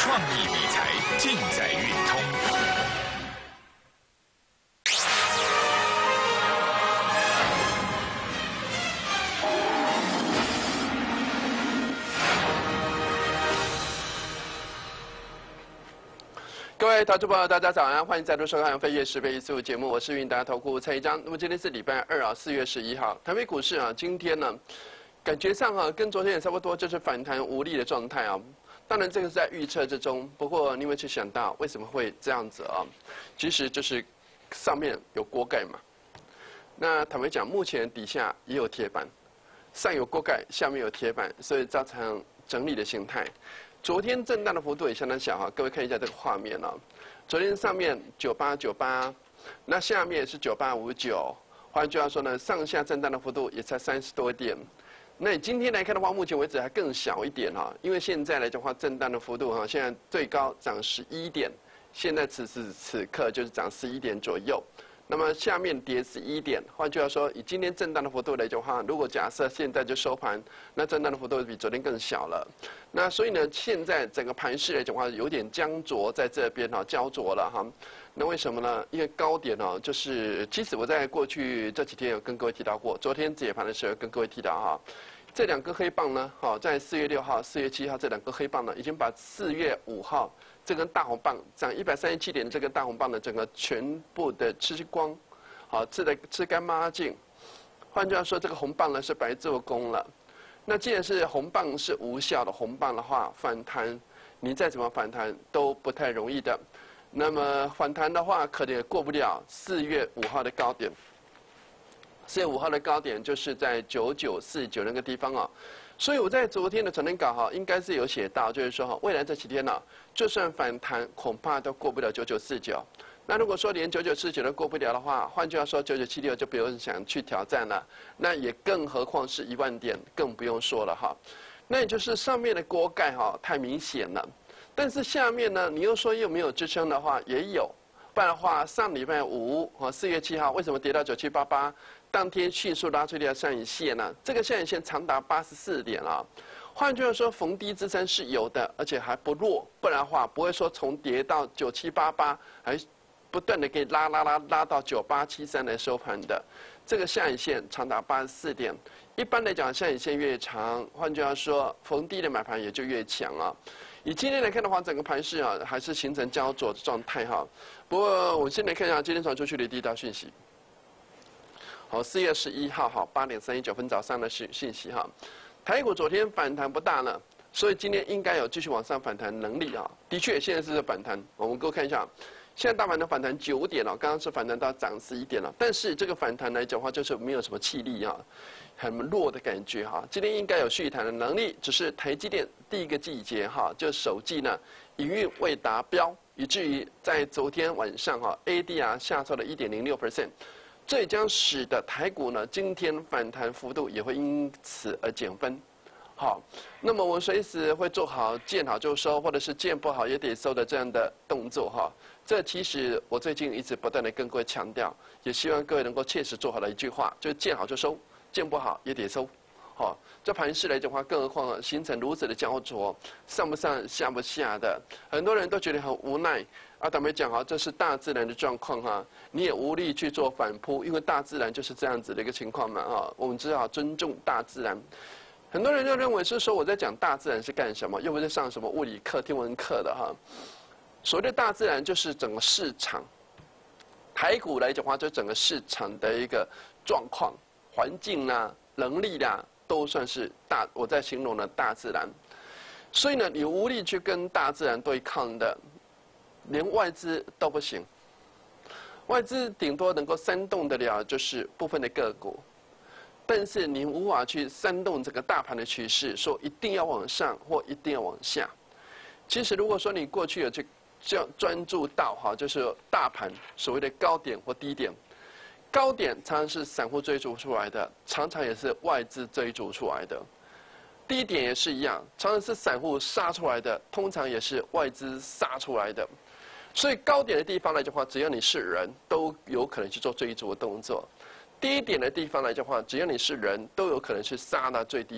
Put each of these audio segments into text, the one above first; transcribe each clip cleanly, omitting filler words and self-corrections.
创意理财尽在运通。 各位投资朋友，大家早安，欢迎再度收看《飞跃10倍一速》节目，我是韵达投顾蔡一章。那么今天是礼拜二啊，4月11号，台北股市啊，今天呢，感觉上啊，跟昨天也差不多，就是反弹无力的状态啊。当然，这个是在预测之中。不过，你有没有去想到为什么会这样子啊？其实就是上面有锅盖嘛。那坦白讲，目前底下也有铁板，上有锅盖，下面有铁板，所以造成整理的形态。昨天震荡的幅度也相当小哈，各位看一下这个画面啊。昨天上面9898，那下面是9859。换句话说呢，上下震荡的幅度也才30多点。那你今天来看的话，目前为止还更小一点哈，因为现在来讲的话，震荡的幅度哈，现在最高涨11点，现在此时此刻就是涨11点左右。那么下面跌11点，换句话说，以今天震荡的幅度来讲的话，如果假设现在就收盘，那震荡的幅度比昨天更小了。那所以呢，现在整个盘势来讲的话，有点僵着在这边哈，焦灼了哈。那为什么呢？因为高点哦，就是其实我在过去这几天有跟各位提到过，昨天解盘的时候跟各位提到哈，这两根黑棒呢，好，在4月6号、4月7号这两根黑棒呢，已经把4月5号这根大红棒涨137点的这根大红棒的整个全部的吃光，好，吃干抹净。换句话说，这个红棒呢是白做工了。那既然是红棒是无效的红棒的话，反弹你再怎么反弹都不太容易的。那么反弹的话，可能也过不了4月5号的高点。4月5号的高点就是在9949那个地方啊。所以我在昨天的晨练稿哈，应该是有写到，就是说哈，未来这几天呢，就算反弹，恐怕都过不了9949。那如果说连9949都过不了的话，换句话说，9976就不用想去挑战了。那也更何况是1万点，更不用说了哈。那也就是上面的锅盖哈太明显了，但是下面呢，你又说又没有支撑的话，也有。不然的话，上礼拜5啊，4月7号为什么跌到9788？当天迅速拉出一条上影线呢？这个上影线长达84点啊。换句话说，逢低支撑是有的，而且还不弱。不然的话，不会说从跌到9788，还不断的可以拉到9873来收盘的。这个下影线长达84点。一般来讲，下影线越长，换句话说，逢低的买盘也就越强啊。以今天来看的话，整个盘势啊还是形成焦灼的状态哈。不过我们先来看一下今天传出去的第一条讯息。好，4月11号哈8点39分早上的讯息哈，台股昨天反弹不大呢，所以今天应该有继续往上反弹能力啊。的确，现在是反弹，我们各位看一下，现在大盘的反弹9点了，刚刚是反弹到涨11点了，但是这个反弹来讲的话，就是没有什么气力啊，很弱的感觉哈。今天应该有续弹的能力，只是台积电第一个季节哈，就首季呢营运未达标，以至于在昨天晚上哈 ADR 下挫了1.06%。这也将使得台股呢，今天反弹幅度也会因此而减分。好，那么我们随时会做好见好就收，或者是见不好也得收的这样的动作哈。这其实我最近一直不断的跟各位强调，也希望各位能够切实做好的一句话，就是见好就收，见不好也得收。好，这盘势来讲的话，更何况形成如此的焦灼，上不上下不下的，很多人都觉得很无奈。啊，坦白讲哈，这是大自然的状况哈，你也无力去做反扑，因为大自然就是这样子的一个情况嘛哈。我们只好尊重大自然。很多人就认为是说我在讲大自然是干什么，又不是上什么物理课、天文课的哈。所谓的大自然就是整个市场，台股来讲的话，就整个市场的一个状况、环境啦、能力啦，都算是我在形容的大自然。所以呢，你无力去跟大自然对抗的。连外资都不行，外资顶多能够煽动得了就是部分的个股，但是你无法去煽动这个大盘的趋势，说一定要往上或一定要往下。其实如果说你过去有去专注到哈，就是大盘所谓的高点或低点，高点常常是散户追逐出来的，常常也是外资追逐出来的。低点也是一样，常常是散户杀出来的，通常也是外资杀出来的。所以高点的地方来讲的话，只要你是人，都有可能去做追逐的动作；低点的地方来讲的话，只要你是人，都有可能去杀到最低点。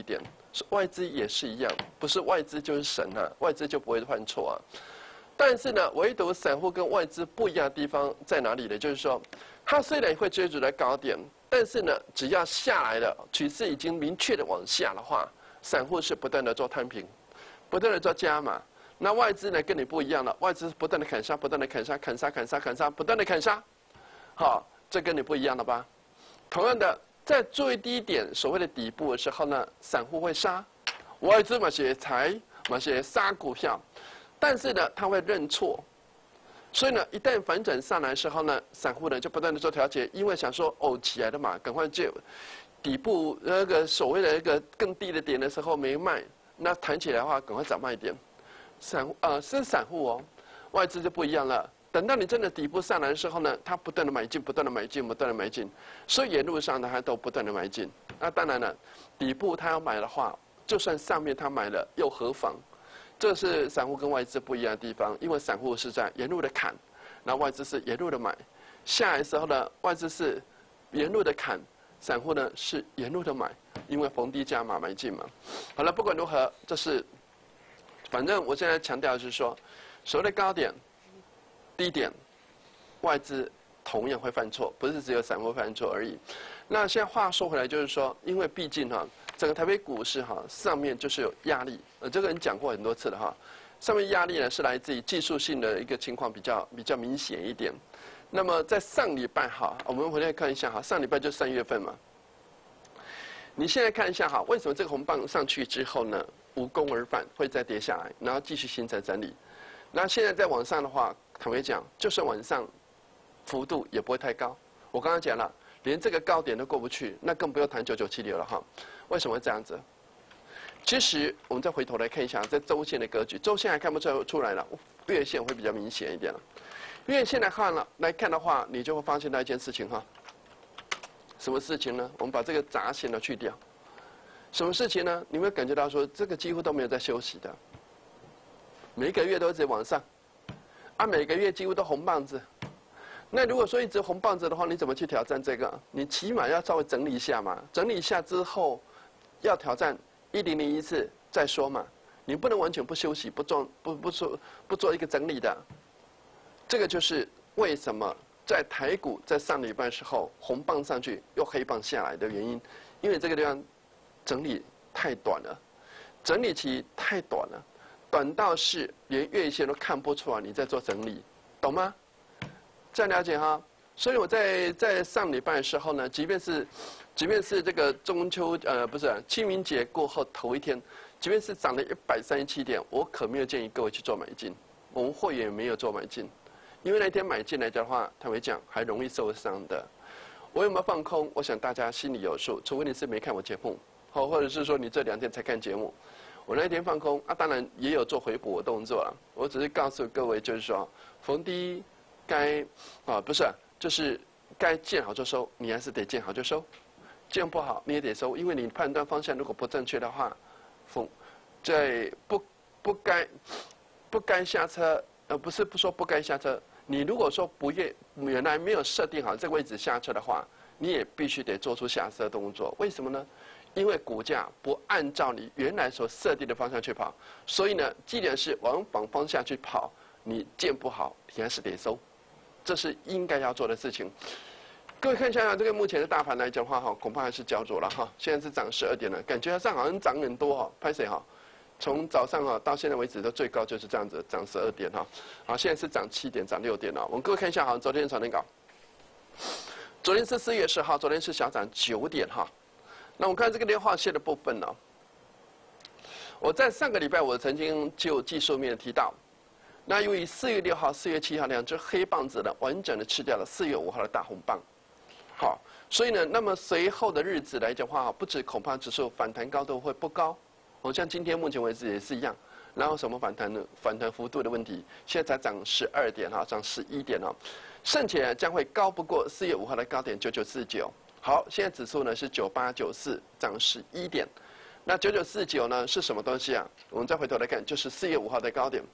外资也是一样，不是外资就是神啊，外资就不会犯错啊。但是呢，唯独散户跟外资不一样的地方在哪里呢？就是说，它虽然会追逐在高点，但是呢，只要下来了，趋势已经明确的往下的话，散户是不断的做摊平，不断的做加码。那外资呢，跟你不一样了，外资是不断的砍杀，不断的砍杀，砍杀，砍杀，砍杀，不断的砍杀。好，这跟你不一样了吧？同样的。在最低点所谓的底部的时候呢，散户会杀，外资嘛些杀股票，但是呢，他会认错，所以呢，一旦反转上来的时候呢，散户呢就不断的做调节，因为想说起来了嘛，赶快就底部那个所谓的一个更低的点的时候没卖，那弹起来的话赶快找卖点，是散户哦，外资就不一样了。等到你真的底部上来的时候呢，它不断的买进，不断的买进，不断的买进，所以沿路上呢它都不断的买进。那当然了，底部它要买的话，就算上面它买了又何妨？这是散户跟外资不一样的地方，因为散户是在沿路的砍，然后外资是沿路的买。下来的时候呢，外资是沿路的砍，散户呢是沿路的买，因为逢低加码买进嘛。好了，不管如何，这是反正我现在强调的是说，所谓的高点。低点，外资同样会犯错，不是只有散户犯错而已。那现在话说回来，就是说，因为毕竟整个台北股市上面就是有压力，这个人讲过很多次了哈。上面压力呢是来自于技术性的一个情况比较明显一点。那么在上礼拜我们回来看一下上礼拜就3月份嘛。你现在看一下为什么这个红棒上去之后呢，无功而返，会再跌下来，然后继续形成整理。那现在在往上的话，坦白讲，就算往上，幅度也不会太高。我刚刚讲了，连这个高点都过不去，那更不用谈9976了哈。为什么会这样子？其实我们再回头来看一下，在周线的格局，周线还看不出来了，月线会比较明显一点了。月线来看的话，你就会发现到一件事情哈。什么事情呢？我们把这个杂线都去掉。什么事情呢？你会感觉到说，这个几乎都没有在休息的。每个月都一直往上，每个月几乎都红棒子。那如果说一直红棒子的话，你怎么去挑战这个？你起码要稍微整理一下嘛，整理一下之后，要挑战1001次再说嘛。你不能完全不休息，不做一个整理的。这个就是为什么在台股在上礼拜的时候红棒上去又黑棒下来的原因，因为这个地方整理太短了，整理期太短了。短到是连月线都看不出来你在做整理，懂吗？这样了解哈。所以我在上礼拜的时候呢，即便是这个中秋不是清明节过后头一天，即便是涨了137点，我可没有建议各位去做买进，我们会员也没有做买进，因为那天买进来的话，坦白讲还容易受伤的。我有没有放空？我想大家心里有数，除非你是没看我节目，或者是说你这2天才看节目。我那一天放空当然也有做回补的动作了。我只是告诉各位，就是说，逢低该不是，就是该见好就收，你还是得见好就收，见不好你也得收，因为你判断方向如果不正确的话，在不该下车，不是不说不该下车，你如果说原来没有设定好这个位置下车的话，你也必须得做出下车动作。为什么呢？因为股价不按照你原来所设定的方向去跑，所以呢，既然是往反方向去跑，你见不好，你还是得收，这是应该要做的事情。各位看一下这个目前的大盘来讲的话，恐怕还是焦灼了哈。现在是涨12点了，感觉上好像涨很多拍谁哈？从早上到现在为止的最高就是这样子，涨12点哈。好，现在是涨7点，涨6点了。我们各位看一下昨天的传单稿，昨天是4月10号，昨天是小涨9点哈。那我们看这个连画线的部分呢，我在上个礼拜我曾经就技术面提到，那由于4月6号、4月7号2只黑棒子呢，完整的吃掉了4月5号的大红棒，好，所以呢，那么随后的日子来讲话，不止恐怕指数反弹高度会不高，像今天目前为止也是一样，然后什么反弹呢？反弹幅度的问题，现在才涨12点涨11点甚且将会高不过4月5号的高点9949。好，现在指数呢是9894，涨11点。那9949呢是什么东西啊？我们再回头来看，就是4月5号的高点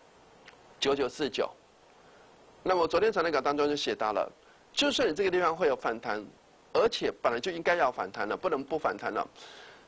9949。那么昨天传单稿当中就写到了，就算你这个地方会有反弹，而且本来就应该要反弹了，不能不反弹了。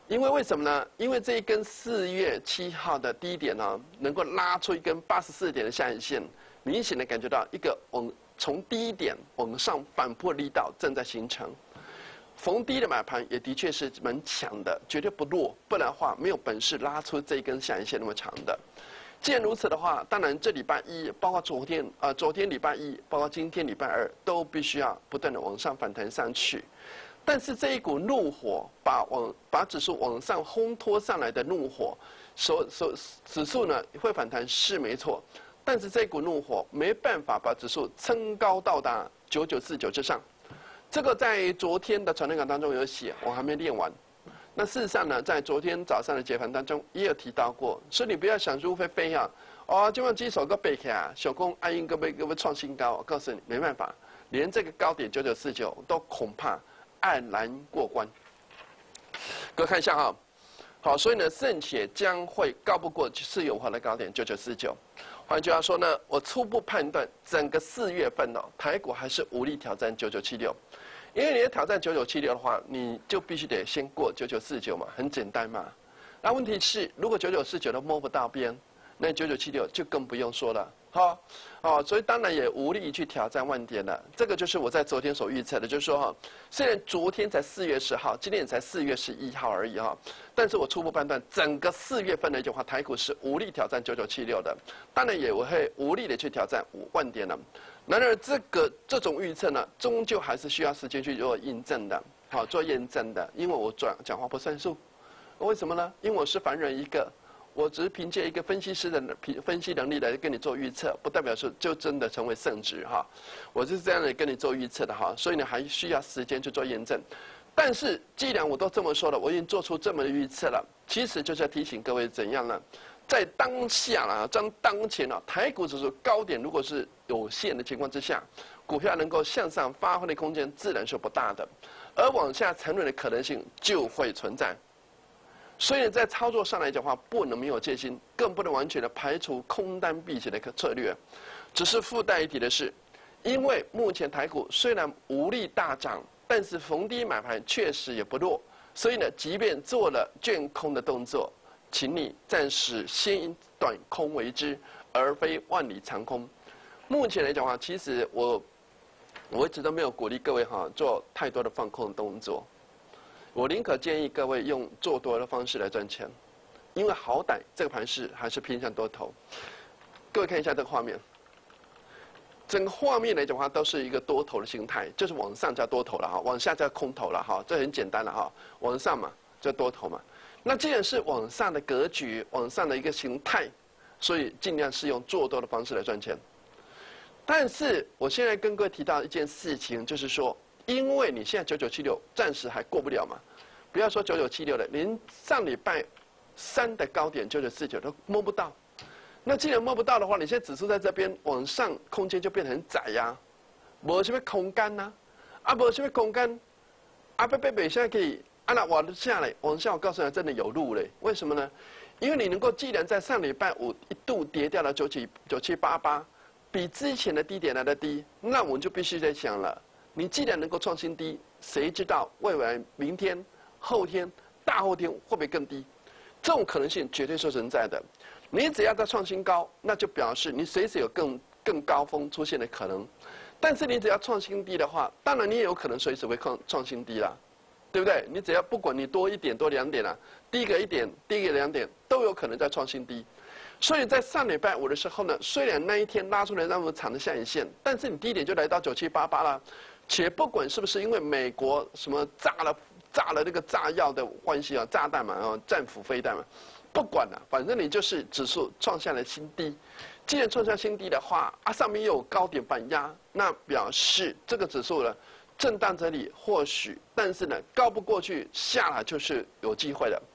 因为为什么呢？因为这一根4月7号的低点呢，能够拉出一根84点的下影线，明显的感觉到一个从低点往上反扑力道正在形成。逢低的买盘也的确是蛮强的，绝对不弱，不然的话没有本事拉出这一根下影线那么长的。既然如此的话，当然这礼拜一，包括昨天礼拜一，包括今天礼拜二，都必须要不断的往上反弹上去。但是这一股怒火把指数往上烘托上来的怒火，指数呢会反弹是没错，但是这股怒火没办法把指数撑高到达9949之上。这个在昨天的传单稿当中有写，我还没练完。那事实上呢，在昨天早上的解盘当中也有提到过，所以你不要想入非非啊，今晚基手个背起啊，小公爱因各位创新高，我告诉你没办法，连这个高点9949都恐怕黯然过关。各位看一下哈，好，所以呢，甚且将会高不过4月5号的高点9949。换句话说呢，我初步判断整个4月份台股还是无力挑战9976。因为你要挑战9976的话，你就必须得先过9949嘛，很简单嘛。那问题是，如果9949都摸不到边，那9976就更不用说了，所以当然也无力去挑战万点了。这个就是我在昨天所预测的，就是说虽然昨天才4月10号，今天也才4月11号而已但是我初步判断，整个4月份的话，台股是无力挑战9976的，当然也会无力的去挑战5万点了。然而，这种预测呢，终究还是需要时间去做印证的，做验证的。因为我讲话不算数，为什么呢？因为我是凡人一个，我只是凭借一个分析师的分析能力来跟你做预测，不代表说就真的成为圣旨我是这样的跟你做预测的所以呢，还需要时间去做验证。但是，既然我都这么说了，我已经做出这么的预测了，其实就是要提醒各位怎样呢？在当下当前台股指数高点如果是有限的情况之下，股票能够向上发挥的空间自然是不大的，而往下沉沦的可能性就会存在。所以在操作上来讲的话，不能没有戒心，更不能完全的排除空单避险的策略。只是附带一提的是，因为目前台股虽然无力大涨，但是逢低买盘确实也不弱，所以呢，即便做了券空的动作，请你暂时先以短空为之，而非万里长空。目前来讲的话，其实我一直都没有鼓励各位做太多的放空的动作，我宁可建议各位用做多的方式来赚钱，因为好歹这个盘势还是偏向多头。各位看一下这个画面，整个画面来讲的话都是一个多头的形态，就是往上加多头了往下加空头了这很简单了往上嘛就多头嘛。那既然是往上的格局，往上的一个形态，所以尽量是用做多的方式来赚钱。但是我现在跟各位提到一件事情，就是说，因为你现在9976暂时还过不了嘛，不要说9976了，连上礼拜3的高点9949都摸不到。那既然摸不到的话，你现在指数在这边往上空间就变得很窄呀，没什么空间呐，没什么空间，北现在可以。那往下来，往下我告诉你，真的有路嘞。为什么呢？因为你能够既然在上礼拜5一度跌掉了9788，比之前的低点来的低，那我们就必须在想了，你既然能够创新低，谁知道未来明天、后天、大后天会不会更低？这种可能性绝对是存在的。你只要在创新高，那就表示你随时有更高峰出现的可能。但是你只要创新低的话，当然你也有可能随时会创新低啦。对不对？你只要不管你多1点多2点低个1点低个2点都有可能在创新低。所以在上礼拜5的时候呢，虽然那一天拉出来那么长的下影线，但是你低点就来到9788了。且不管是不是因为美国什么炸了那个炸药的关系炸弹嘛战斧飞弹嘛，不管了，反正你就是指数创下了新低。既然创下新低的话上面又有高点反压，那表示这个指数呢震荡这里或许，但是呢高不过去，下来就是有机会了，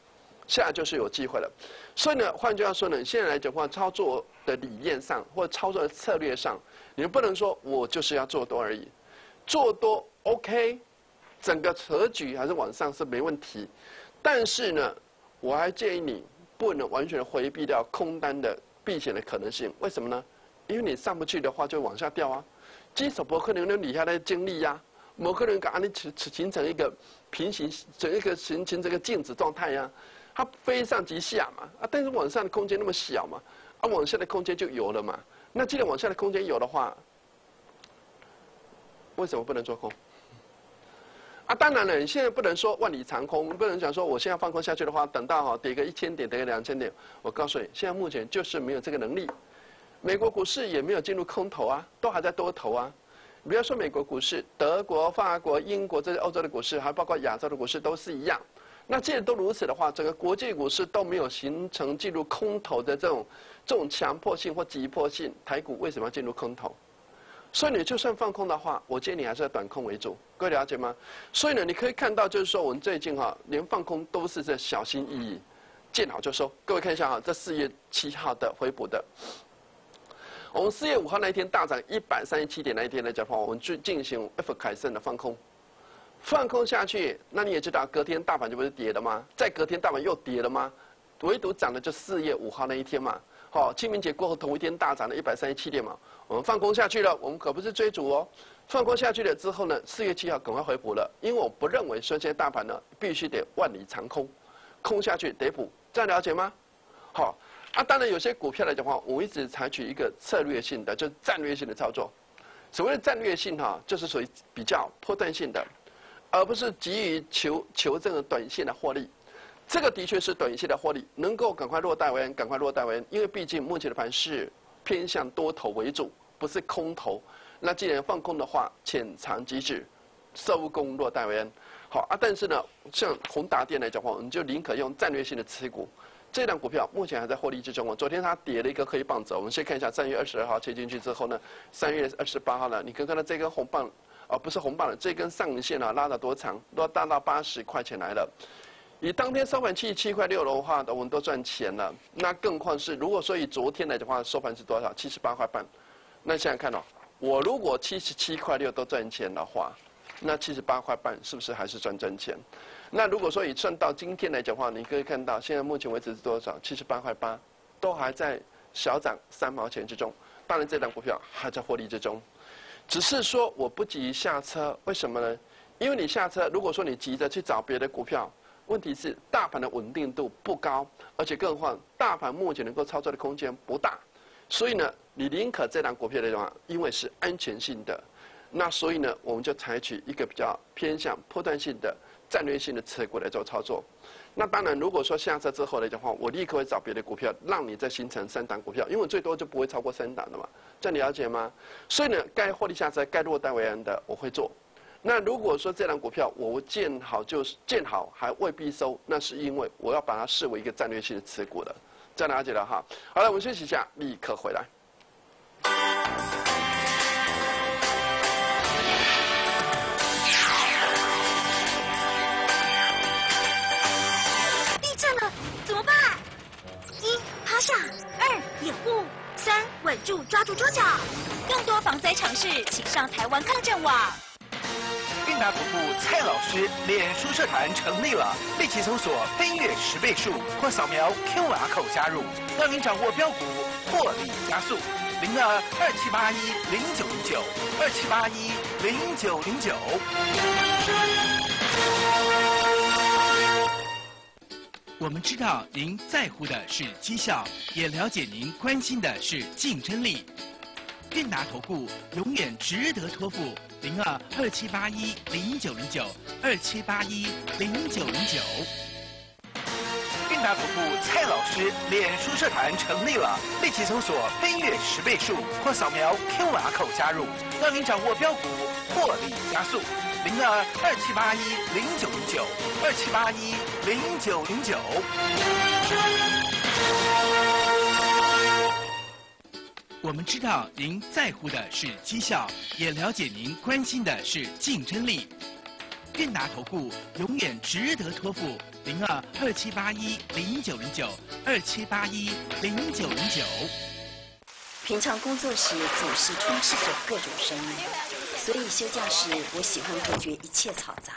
所以呢，换句话说呢，现在来讲的话，操作的理念上或操作的策略上，你们不能说我就是要做多而已，做多 OK， 整个格局还是往上是没问题，但是呢，我还建议你不能完全回避掉空单的避险的可能性。为什么呢？因为你上不去的话，就往下掉基手不可能有理下来的精力某个人给你形成一个平行，形成这个静止状态呀，它飞上即下嘛，但是往上的空间那么小嘛，往下的空间就有了嘛。那既然往下的空间有的话，为什么不能做空？当然了，你现在不能说万里长空，不能讲说我现在放空下去的话，等到跌个1000点，跌个2000点，我告诉你，现在目前就是没有这个能力。美国股市也没有进入空头啊，都还在多头啊。不要说美国股市，德国、法国、英国这些欧洲的股市，还包括亚洲的股市都是一样。那既然都如此的话，整个国际股市都没有形成进入空头的这种强迫性或急迫性，台股为什么要进入空头？所以你就算放空的话，我建议你还是要短空为主，各位了解吗？所以呢，你可以看到，就是说我们最近连放空都是在小心翼翼，见好就收。各位看一下这4月7号的回补的，我们4月5号那一天大涨137点那一天来讲的话，我们去进行 F 凯盛的放空，放空下去，那你也知道，隔天大盘就不是跌了吗？再隔天大盘又跌了吗？唯独涨的就4月5号那一天嘛。清明节过后同一天大涨了137点嘛，我们放空下去了，我们可不是追逐哦，放空下去了之后呢，4月7号赶快回补了，因为我不认为说现在大盘呢必须得万里长空，空下去得补，这样了解吗？好，当然有些股票来讲的话，我一直采取一个策略性的，就是战略性的操作。所谓的战略性就是属于比较波段性的，而不是急于求这个短线的获利。这个的确是短线的获利，能够赶快落袋为安，赶快落袋为安。因为毕竟目前的盘是偏向多头为主，不是空头。那既然放空的话，浅尝即止，收工落袋为安。好但是呢，像宏达电来讲的话，我们就宁可用战略性的持股。这档股票目前还在获利之中昨天它跌了一个黑棒子，我们先看一下3月22号切进去之后呢，3月28号呢，你可以看到这根红棒，不是红棒了，这根上影线拉到多长，都大到80块钱来了。以当天收盘77块6的话，我们都赚钱了。那更况是，如果说以昨天来讲的话，收盘是多少？78块半。那想想看我如果77块6都赚钱的话，那78块半是不是还是赚钱？那如果说以算到今天来讲的话，你可以看到现在目前为止是多少？78块8，都还在小涨3毛钱之中。当然，这档股票还在获利之中，只是说我不急于下车，为什么呢？因为你下车，如果说你急着去找别的股票。问题是大盘的稳定度不高，而且更何况大盘目前能够操作的空间不大，所以呢，你宁可这档股票的话，因为是安全性的，那所以呢，我们就采取一个比较偏向波段性的战略性的持股来做操作。那当然，如果说下车之后来讲的话，我立刻会找别的股票，让你再形成3档股票，因为我最多就不会超过3档的嘛，这样你了解吗？所以呢，该获利下车、该落袋为安的，我会做。那如果说这档股票我见好就是见好，还未必收，那是因为我要把它视为一个战略性的持股的，这样了解了哈。好了，我们休息一下，立刻回来。 地震了，怎么办？1. 趴下，2. 掩护，3. 稳住，抓住桌角。更多防灾常识，请上台湾抗震网。 韵达投顾蔡老师脸书社团成立了，立即搜索“飞跃10倍数”或扫描 QR code 加入，让您掌握标股获利加速。02-2781-0909，2781-0909。 我们知道您在乎的是绩效，也了解您关心的是竞争力。韵达投顾永远值得托付，02-2781-0909，2781-0909。 韵达投顾蔡老师脸书社团成立了，立即搜索“飞跃10倍数”或扫描 QR code 加入，让您掌握标股获利加速。02-2781-0909，2781-0909。 我们知道您在乎的是绩效，也了解您关心的是竞争力。韵达投顾永远值得托付，02-2781-0909，2781-0909。 平常工作时总是充斥着各种声音，所以休假时我喜欢隔绝一切嘈杂，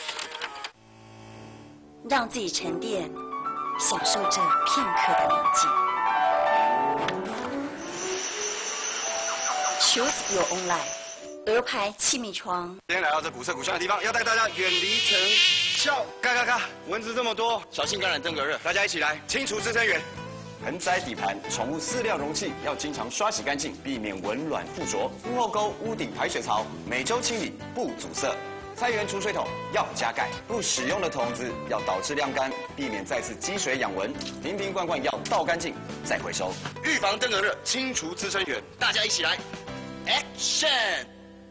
让自己沉淀，享受这片刻的宁静。Choose your own life， 鹅牌气密窗。 今天来到这古色古香的地方，要带大家远离尘嚣。嘎嘎嘎，蚊子这么多，小心感染登革热。大家一起来清除滋生源。盆栽底盘、宠物饲料容器要经常刷洗干净，避免蚊卵附着。屋后沟、屋顶排水槽每周清理，不阻塞。菜园储水桶要加盖，不使用的桶子要倒置晾干，避免再次积水养蚊。瓶瓶罐罐要倒干净再回收，预防登革热，清除滋生源。大家一起来 ，Action！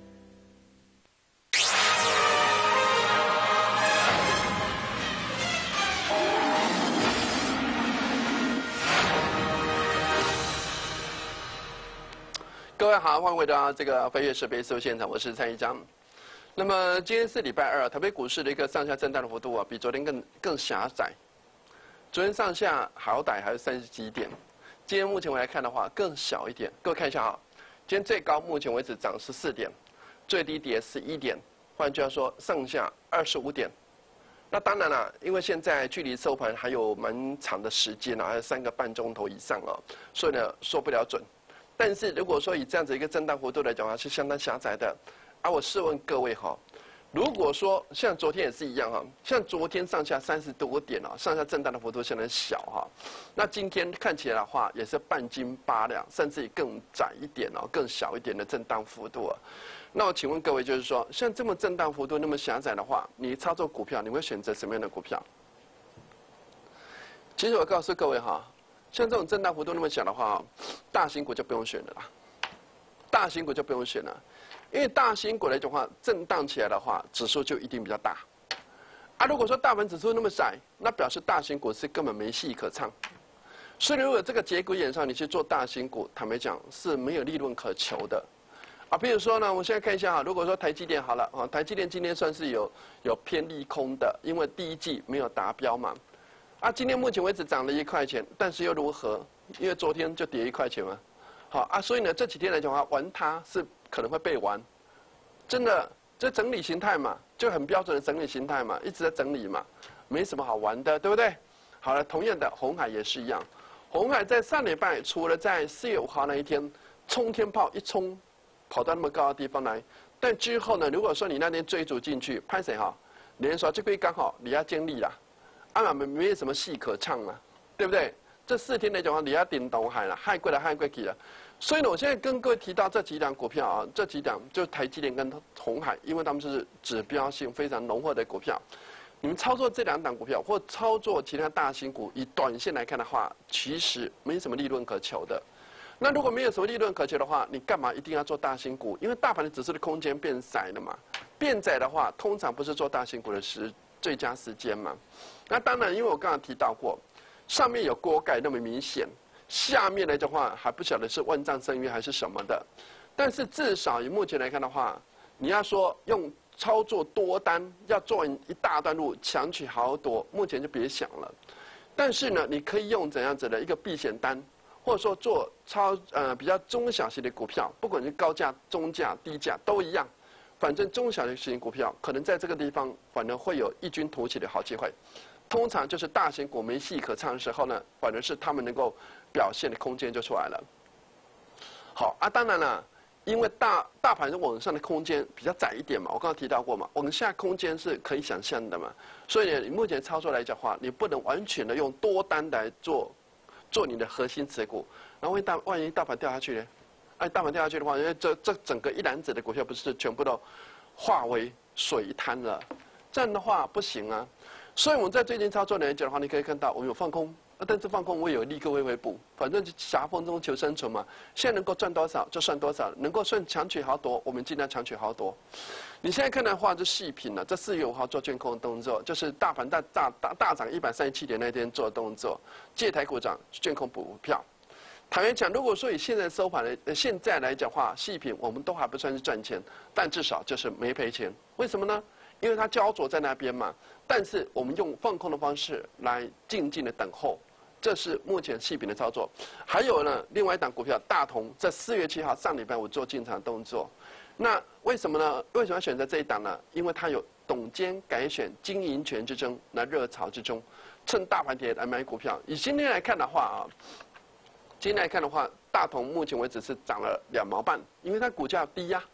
各位好，欢迎回到这个飞跃式倍速现场，我是蔡一章。那么今天是礼拜二，台北股市的一个上下震荡的幅度啊，比昨天更狭窄。昨天上下好歹还是30几点，今天目前来看的话更小一点。各位看一下啊，今天最高目前为止涨14点，最低跌11点，换句话说上下25点。那当然了，因为现在距离收盘还有蛮长的时间啊，还有3个半钟头以上啊，所以呢说不了准。但是如果说以这样子一个震荡幅度来讲的话，是相当狭窄的。啊，我试问各位哈，如果说像昨天也是一样哈，像昨天上下30多点啊，上下震荡的幅度相当小哈。那今天看起来的话，也是半斤8两，甚至于更窄一点哦，更小一点的震荡幅度啊。那我请问各位，就是说，像这么震荡幅度那么狭窄的话，你操作股票，你会选择什么样的股票？其实我告诉各位哈。像这种震荡幅度那么小的话，大型股就不用选了啦。大型股就不用选了，因为大型股来讲的话，震荡起来的话，指数就一定比较大。啊，如果说大盘指数那么窄，那表示大型股是根本没戏可唱。所以如果这个节骨眼上你去做大型股，坦白讲是没有利润可求的。啊，比如说呢，我现在看一下哈，如果说台积电好了啊，台积电今天算是有偏利空的，因为第一季没有达标嘛。啊，今天目前为止涨了1块钱，但是又如何？因为昨天就跌1块钱嘛。好啊，所以呢这几天来讲的话，玩它是可能会被玩，真的，这整理形态嘛，就很标准的整理形态嘛，一直在整理嘛，没什么好玩的，对不对？好了，同样的，鸿海也是一样，鸿海在上礼拜除了在4月5号那一天冲天炮一冲，跑到那么高的地方来，但之后呢，如果说你那天追逐进去，拍谁哈？连说这个刚好你要经历啦。啊，没有什么戏可唱了，对不对？这4天来讲的话，你要顶东海了，害过来害过去了。所以呢，我现在跟各位提到这几档股票啊，这几档就是台积电跟鸿海，因为他们是指标性非常浓厚的股票。你们操作这2档股票，或操作其他大型股，以短线来看的话，其实没什么利润可求的。那如果没有什么利润可求的话，你干嘛一定要做大型股？因为大盘的指数的空间变窄了嘛。变窄的话，通常不是做大型股的最佳时间嘛。那当然，因为我刚刚提到过，上面有锅盖那么明显，下面来的话还不晓得是万丈深渊还是什么的。但是至少以目前来看的话，你要说用操作多单要做一大段路强取豪夺，目前就别想了。但是呢，你可以用怎样子的一个避险单，或者说做比较中小型的股票，不管是高价、中价、低价都一样。反正中小型股票可能在这个地方反而会有异军突起的好机会。通常就是大型股没戏可唱的时候呢，反而是他们能够表现的空间就出来了。好啊，当然了，因为大盘往上的空间比较窄一点嘛，我刚刚提到过嘛，往下空间是可以想象的嘛，所以呢，你目前操作来讲的话，你不能完全的用多单来做你的核心持股，然后万一大盘掉下去呢？哎，大盘掉下去的话，因为这整个一篮子的股票不是全部都化为水一滩了，这样的话不行啊。所以我们在最近操作来讲的话，你可以看到我有放空，但是放空我也有立刻回补，反正夹缝中求生存嘛。现在能够赚多少就算多少，能够算强取豪夺，我们尽量强取豪夺。你现在看的话，就细品了，这4月5号做卷空的动作，就是大盘大涨137点那天做的动作，借台股涨，卷空补股票。坦白讲，如果说以现在收盘现在来讲的话，细品我们都还不算是赚钱，但至少就是没赔钱。为什么呢？因为它焦灼在那边嘛。但是我们用放空的方式来静静的等候，这是目前细品的操作。还有呢，另外一档股票大同，在4月7号上礼拜我做进场动作。那为什么呢？为什么要选择这一档呢？因为它有董监改选经营权之争，那热潮之中，趁大盘跌来买股票。以今天来看的话啊，今天来看的话，大同目前为止是涨了2毛半，因为它股价低呀，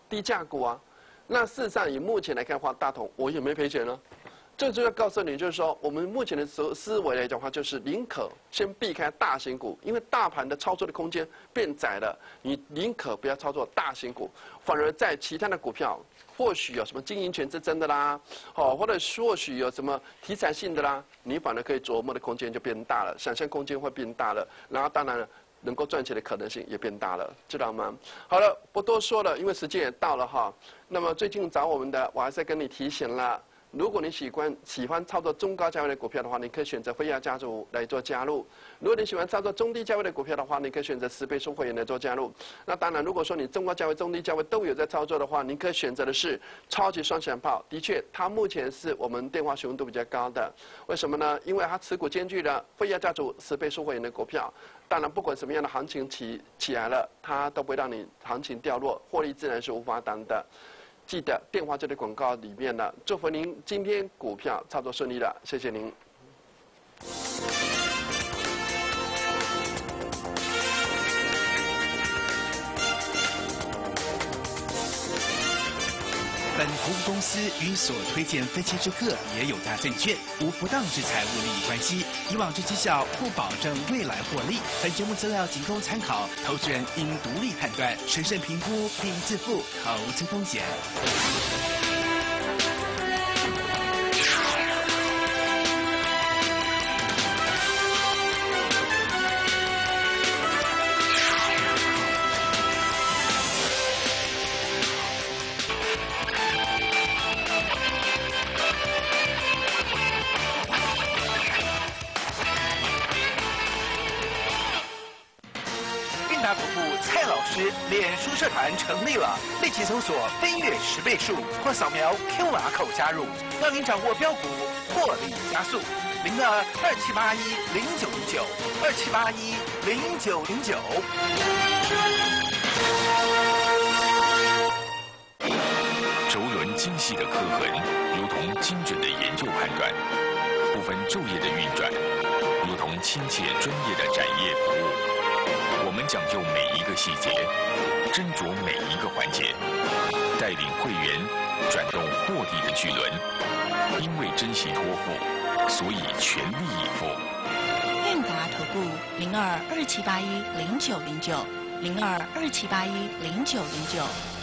低价股啊。那事实上以目前来看的话，大同我也没赔钱了。这就要告诉你，就是说，我们目前的思维来讲的话，就是宁可先避开大型股，因为大盘的操作的空间变窄了，你宁可不要操作大型股，反而在其他的股票，或许有什么经营权之争的啦，或者或许有什么题材性的啦，你反而可以琢磨的空间就变大了，想象空间会变大了，然后当然了。能够赚钱的可能性也变大了，知道吗？好了，不多说了，因为时间也到了哈。那么最近找我们的，我还是跟你提醒了。如果你喜欢操作中高价位的股票的话，你可以选择飞亚家族来做加入；如果你喜欢操作中低价位的股票的话，你可以选择10倍数会员来做加入。那当然，如果说你中高价位、中低价位都有在操作的话，你可以选择的是超级双响炮。的确，它目前是我们电话询问度比较高的。为什么呢？因为它持股兼具了飞亚家族10倍数会员的股票。当然，不管什么样的行情起来了，它都不会让你行情掉落，获利自然是无法挡的。记得电话这类广告里面呢，祝福您今天股票操作顺利了，谢谢您。 本服务公司与所推荐分期之客也有大证券，无不当之财务利益关系。以往之绩效不保证未来获利。本节目资料仅供参考，投资人应独立判断、审慎评估并自负投资风险。 脸书社团成立了，立即搜索“飞跃10倍数”或扫描 QR code 加入，让您掌握标股获利加速。02-2781-0909，2781-0909。 轴轮精细的刻痕，如同精准的研究判断；不分昼夜的运转，如同亲切专业的展业服务。我们讲究每一个细节，斟酌每一个环节，带领会员转动获利的巨轮。因为珍惜托付，所以全力以赴。 韵达投顾02-2781-0909，02-2781-0909。